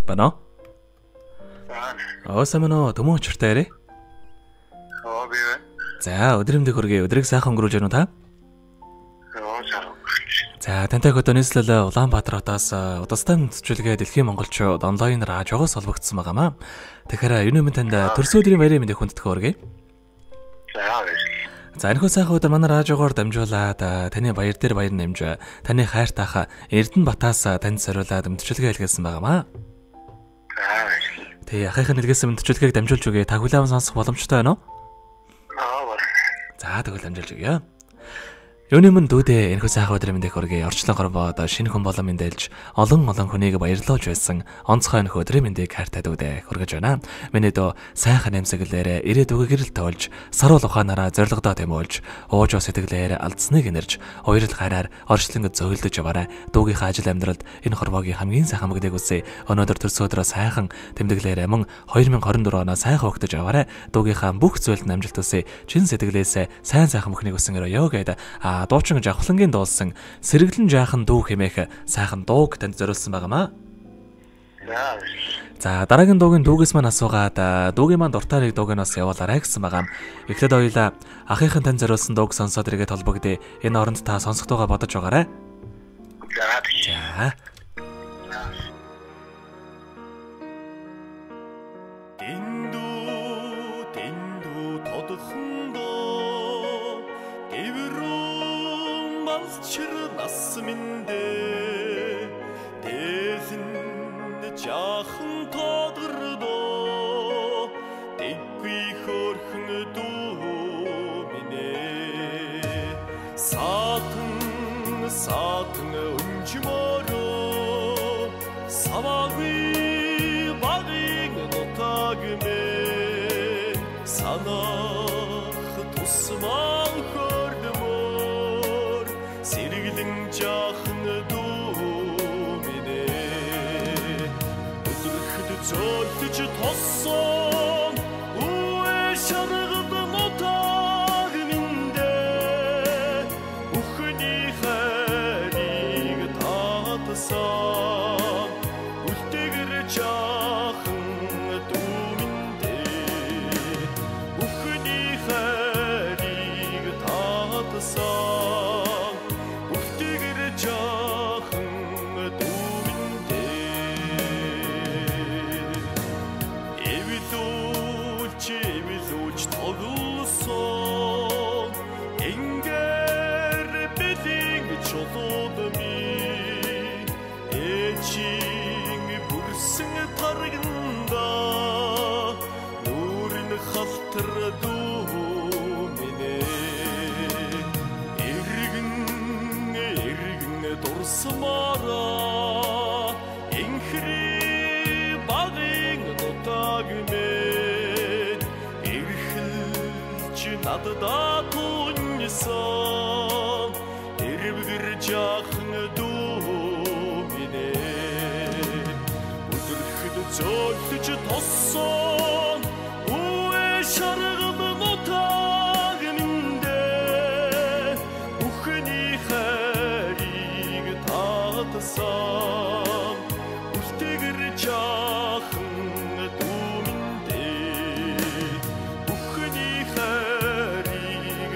Байна уу? Сайн байна уу? Төмөн очиртай ярэ. Би байна. За, өдөр мэндийг хүргэе. Өдрийг сайхан өнгөрүүлж байна уу та? Сайн. За, тантай одоо нийслэл Улаанбаатар хотоос удастай мэдчилгээ Дэлхийн монголчууд онлайн радиогоос холбогдсон байгаамаа. Тэгэхээр юуны минь танд төрсөн өдрийн баярын мэндийг хүндэтгэх хүргэе. За, энэхүү сайхан өдөр манай радиогоор дамжуулаад таны баяр дээр баяр нэмж, таны хайртайхаа Эрдэнэбатаас танд зориулаад мэдчилгээ хэлгээсэн байгаамаа. Тэ ахыхын хэлгээсэн мэдчилгээг дамжуулж өгье. Та хүлээвэн сонсох боломжтой байна уу? За, тэгвэл дамжуулж өгье. Юуны мөн дүүдээ энэхүү сайхан өдрийн мэндийг хүргэе. Орчлон горбоод шинэ хүн болон мэндэлж олон хүнийг баярлуулж байсан онцгой энэхүү өдрийн мэндийг хайртай дүүдээ хүргэж байна. Миний дөө сайхан нэмсэглэлээр ирээд үгээр л тоолж, саруул ухаанаараа зоригдоо тэмүүлж, уужуу сэтгэлээр алдсныг инэрж, уярал гараар орчлон зөөлдөж яваарай. Дүүгийнхаа ажил амьдралд энэ хорвоогийн хамгийн сайхан мөгдөг үсэ. Өнөөдөр төрсөн өдрөө сайхан тэмдэглээрээ мөн 2024 оноо сайхан өгтөж яваарай. Дүүгийнхаа бүх зүйлд амжилт үсэ. Чин сэтгэлээсээ сайн сайхан бүхнийг өсөнгөрөө ёо гэдэг дуучин жавхлангийн дуулсан сэргэлэн жаахан дүү хэмээх сайхан дууг танд зориулсан байгаамаа. За, дараагийн дуугийн дүүгээс маань асуугаад дүүгийн маань дуртай нэг дуугнаас явуулаарай гэсэн байгаа. Эхлээд хоёулаа ахыхын танд зориулсан дууг сонсоод ирээд холбогдъё. Энэ оронд та сонсохдоо бодож байгаарай. За. Насминде дэсэн жаахан тодордоо тэггүй хөрхөн дүү минь саатан өмчмөрөө саваги багын нотагмэ санах тусмал хөрдмөр сэргэлэн жаахан дүү минь өдөрхөд зөөлдөж тоссон үе шаргад нотаг миндэ бүхний хайрыг татсан үлдэгэр жаахан дүү миндэ бүхний хайрыг татсан Эвидүүлж тоглосон энгэр бэлэг чулуудми эчин бүрсэн тарганда нүрэн халтар дүү минь эргэн дурсамаараа инхри багын нутагмэ надад туньсан эрвгэр жаахан дүү минь өдөрхөд зөөлдөж тоссон үе шаргал нутаг миндэ бүхний хайрыг татсан үлдэгэр жаахан дүү миндэ бүхний хайрыг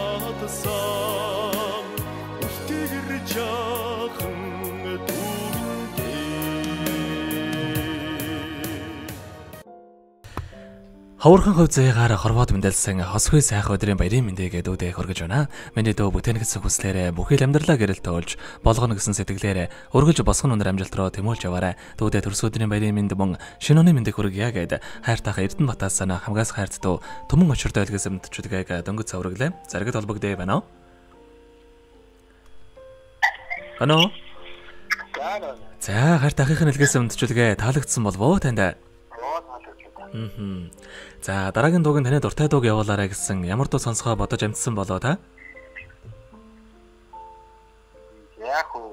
татсан үлдэгэр жаахан дүү миндэ. Ховорхон хувь заягаар хорвоод мэндэлсэн хосгүй сайхан өдрийн баярын мэндийг дүүдээ хүргэж байна. Миний дөө бүтээн гэсэн хүслээрээ бүхэл амьдралаа гэрэл тоолж, болгоно гэсэн сэтгэлээрээ өргөж босгон өнөр амжилт руу тэмүүлж яваарай. Дүүдээ төрсөн өдрийн баярын мэнд мөн шинэ оны мэндийг хүргье гэд хайртайхаа Эрдэнэбатаас хамгаас хайрт дөө төмөн очиртой илгээсэн мэдчилгээг дөнгөж цавраглаа. Заргад холбогдъё байна уу? Хано. За, хайртайхын илгээсэн мэдчилгээ таалагдсан болов уу танд? За, дараагийн дууг нь таны дуртай дууг явуулаарай гэсэн ямар дуу сонсгоо бодож амжсан болоо та? Яг уу.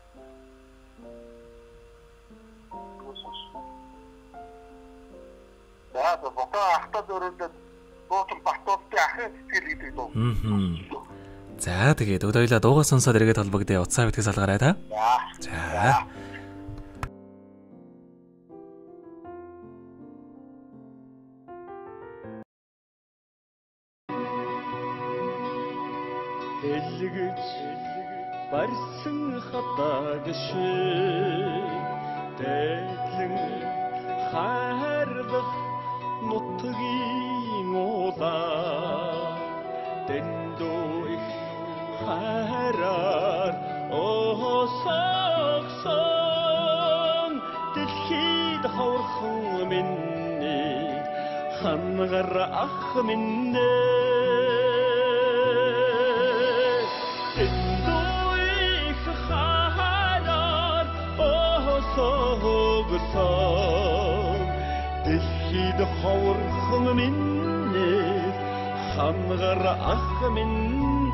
За, бото ахтад өрөөд боотон батуултын ахын сэтгэл гэдэг дуу. За, тэгээд өдөөйлөө дуугаа сонсоод эргээд холбогдъё. Утсаа битгий салгаарай та. За. элгэж барьсан хатаг шиг дэдлэн хайрлах нутгийн улаа дэндүү их хайраар осогсон дэлхийд ховорхон миний хангар ах минь дэлхийд ховорхон миний хангар ах минь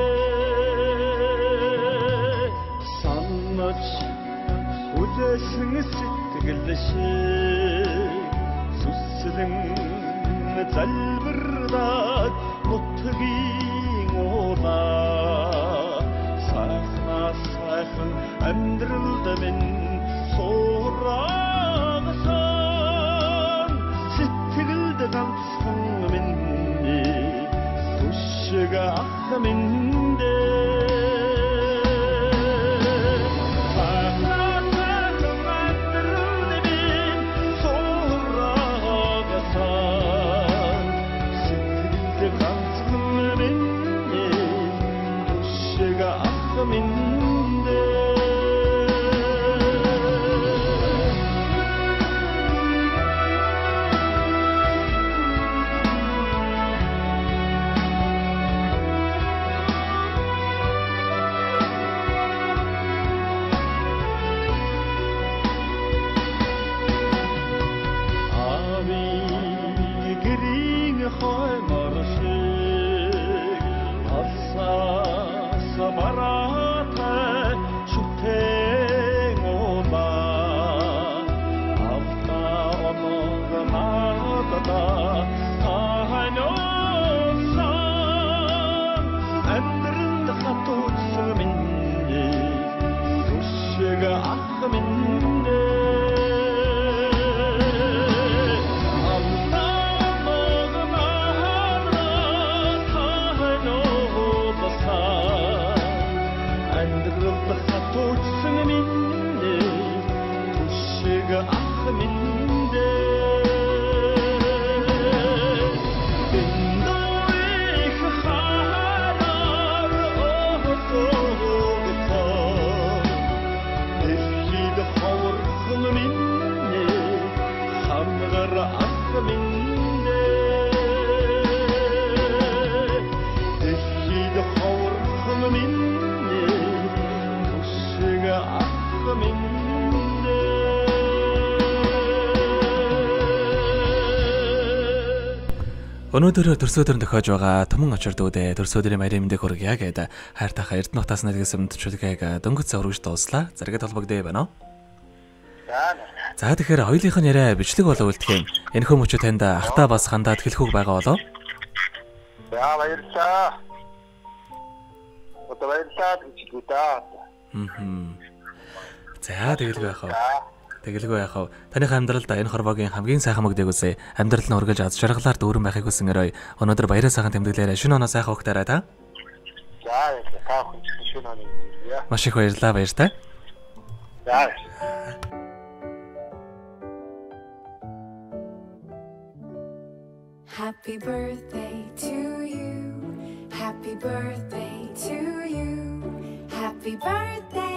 санаж үдээсэн сэтгэл шиг сүслэн залбирдаг нутгийн улаа сайхан амьдралд минь сурагсан сэтгэлд ганцхан миний түшиг ах минь Өнөөдөр төрсөдөр тохиож байгаа Түмэн очирдүүдээ төрсөдрийн баярын мэндийг хүргье гэдэг хайртайхаа Эрдэнэтээс нэгээс мэдчилгээг дөнгөж заврагч дууслаа. Зэрэгэд холбогдъё байна уу? За тэгэхээр хоёулынх нь яриа бичлэг болоо үлдэх юм. Энэхүү мөчөө танд ахтаа бас хандаад хэлэхүүг байгаа болоо. За баярлалаа. Одоо баярлалаа гэж даа. За тэгэлгүй яах вэ? Тэгэлгүй яах вэ? Таних амьдралд энэ хорвогийн хамгийн сайхан мөгдөг үсэ амьдрал нь үргэлж аз жаргалаар дүүрэн байхыг хүсэнгээрэй. Өнөөдөр баяраа сайхан тэмдэглээрэй. Шинэ оноо сайхан өгтөрэй та. За та хүн шинэ оноо өгье. Маш их баярлалаа баяртай. За. Happy birthday to you. Happy birthday to you. Happy birthday.